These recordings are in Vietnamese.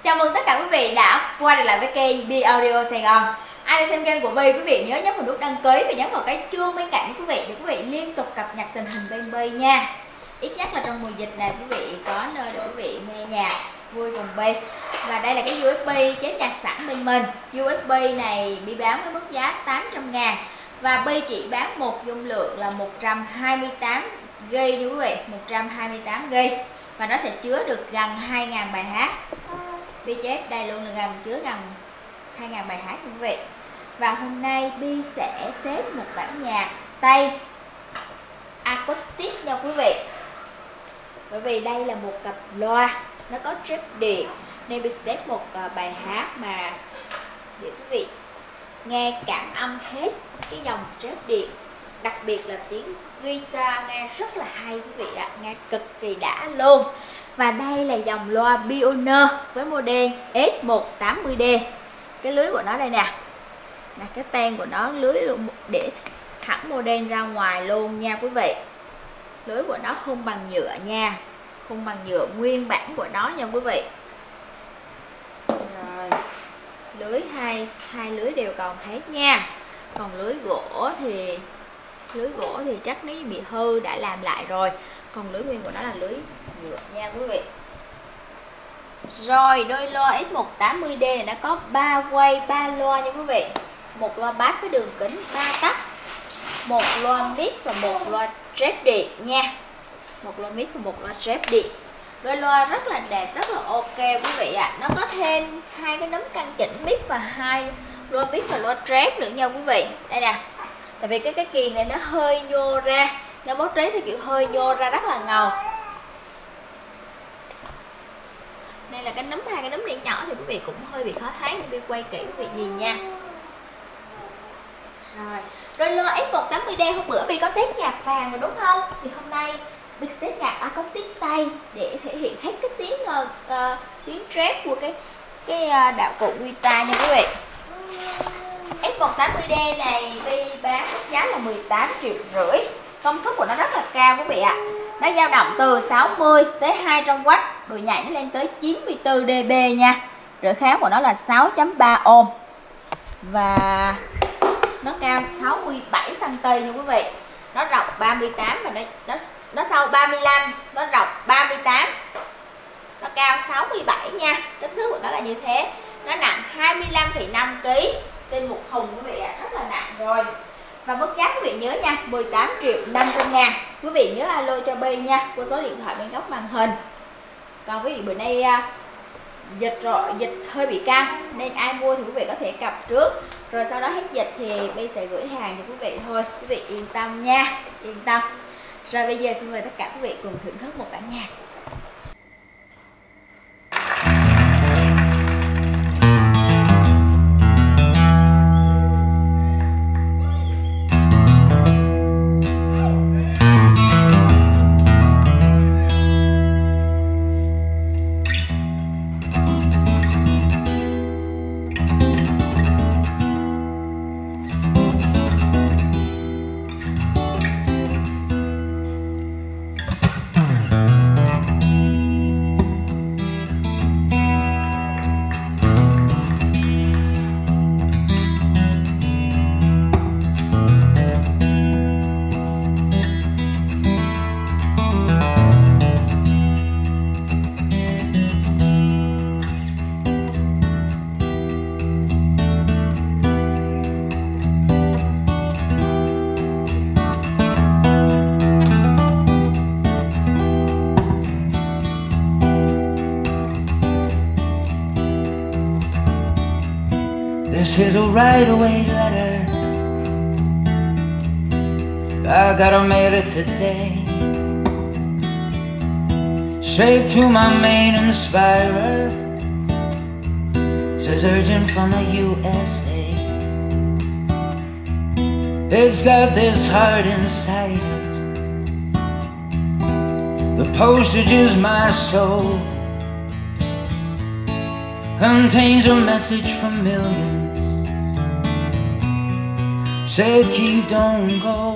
Chào mừng tất cả quý vị đã quay trở lại với kênh Bi Audio Sài Gòn. Ai đang xem kênh của Bi, quý vị nhớ nhấn vào nút đăng ký và nhấn vào cái chuông bên cạnh quý vị để quý vị liên tục cập nhật tình hình bên Bi nha. Ít nhất là trong mùa dịch này quý vị có nơi để quý vị nghe nhạc vui cùng Bi. Và đây là cái USB chép nhạc sẵn bên mình. USB này Bi bán với mức giá 800.000 và Bi chỉ bán một dung lượng là 128GB nha quý vị, 128GB. Và nó sẽ chứa được gần 2.000 bài hát. Bi chép đây luôn là chứa gần 2.000 bài hát quý vị. Và hôm nay Bi sẽ test một bản nhạc Tây acoustic nha quý vị. Bởi vì đây là một cặp loa, nó có trip điện nên Bi sẽ test một bài hát mà để quý vị nghe cảm âm hết cái dòng trip điện. Đặc biệt là tiếng guitar nghe rất là hay quý vị ạ, nghe cực kỳ đã luôn. Và đây là dòng loa Pioneer với model S180D. Cái lưới của nó đây nè, là cái tên của nó, lưới luôn để hẳn model ra ngoài luôn nha quý vị. Lưới của nó không bằng nhựa nha, không bằng nhựa nguyên bản của nó nha quý vị. Rồi, lưới hai lưới đều còn hết nha. Còn lưới gỗ thì chắc nếu như bị hư đã làm lại rồi. Còn lưới nguyên của nó là lưới nhựa nha quý vị. Rồi, đôi loa S180D này nó có 3 quay 3 loa nha quý vị. Một loa bass với đường kính 3 tấc, một loa mid và một loa trap điện nha. Một loa mid và một loa trap điện. Đôi loa rất là đẹp, rất là ok quý vị ạ. Nó có thêm hai cái nấm căn chỉnh mid và hai loa mid và loa trap nữa nha quý vị. Đây nè. Tại vì cái kiềng này nó hơi nhô ra, nó bố trí thì kiểu hơi nhô ra rất là ngầu. Đây là hai cái nấm điện nhỏ thì quý vị cũng hơi bị khó thấy nên Bi quay kỹ quý vị nhìn nha. Rồi, đôi loa S180D hôm bữa Bi có test nhạc vàng rồi đúng không? Thì hôm nay Bi sẽ test nhạc acoustic Tây để thể hiện hết cái tiếng trap của cái đạo cụ guitar nha quý vị. S180D này Bi bán giá là 18,5 triệu. Công suất của nó rất là cao quý vị ạ. Nó dao động từ 60 tới 200W, độ nhạy nó lên tới 94 dB nha. Rửa kháng của nó là 6.3 ohm. Và nó cao 67 cm nha quý vị. Nó rộng 38 và nó sâu 35, nó rộng 38. Nó cao 67 nha. Kích thước của nó là như thế. Nó nặng 25,5 kg trên một thùng quý vị ạ, rất là nặng rồi. Và mức giá quý vị nhớ nha, 18.500.000. Quý vị nhớ alo cho Bi nha, qua số điện thoại bên góc màn hình. Còn quý vị bữa nay dịch hơi bị căng nên ai mua thì quý vị có thể cặp trước, rồi sau đó hết dịch thì Bi sẽ gửi hàng cho quý vị thôi. Quý vị yên tâm nha, yên tâm. Rồi bây giờ xin mời tất cả quý vị cùng thưởng thức một bản nhạc. This is a right-away letter. I gotta mail it today. Straight to my main inspirer. Says urgent from the USA. It's got this heart inside it. The postage is my soul. Contains a message from millions. Say key don't go.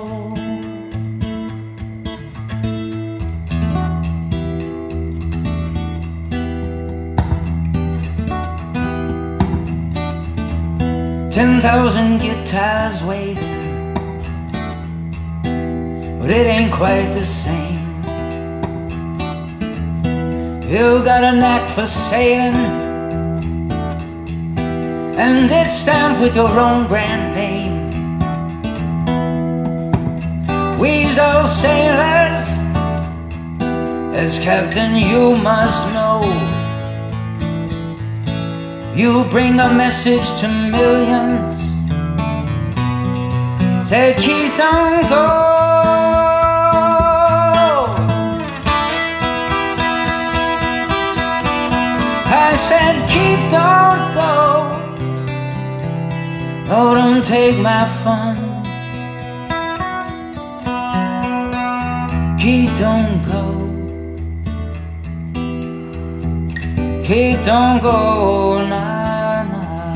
10,000 guitars waiting, but it ain't quite the same. You got a knack for sailing, and it's stamped with your own brand name. We's all sailors, as captain you must know. You bring a message to millions, say keep on go. I said keep on go. Oh, don't take my fun. Keep don't go. Keep don't go, nah, nah.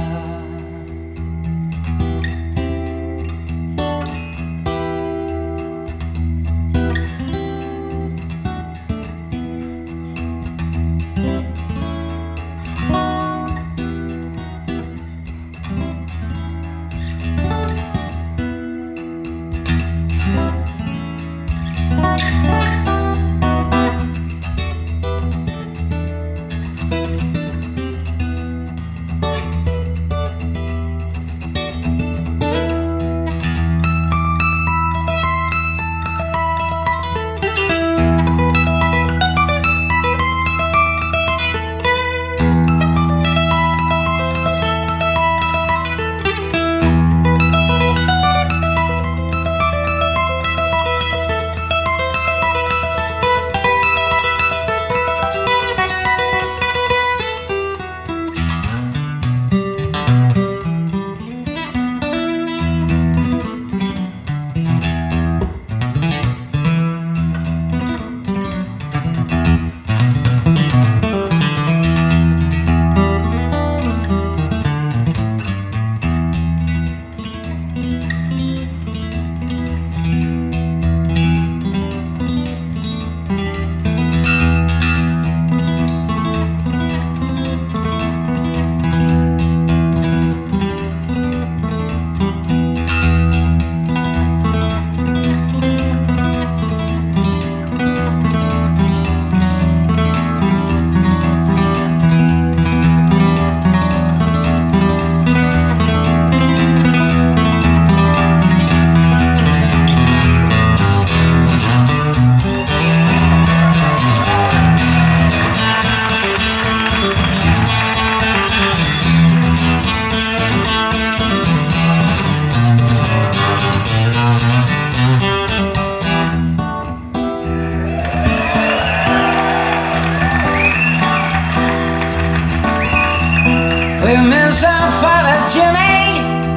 We miss our father Jimmy.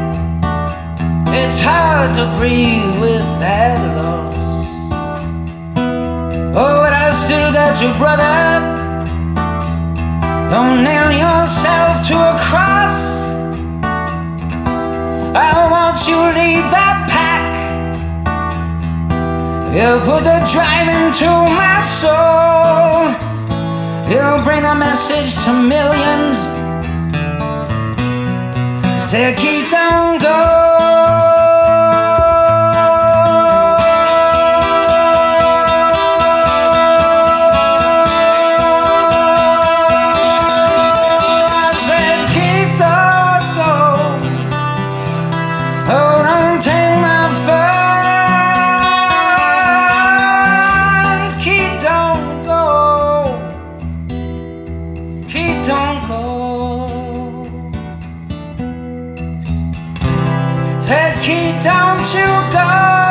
It's hard to breathe with that loss. Oh, but I still got you, brother. Don't nail yourself to a cross. I want you to lead that pack. You put the drive into my soul. You bring a message to millions. Say keep on go. Don't go. Said, Keith, don't you go.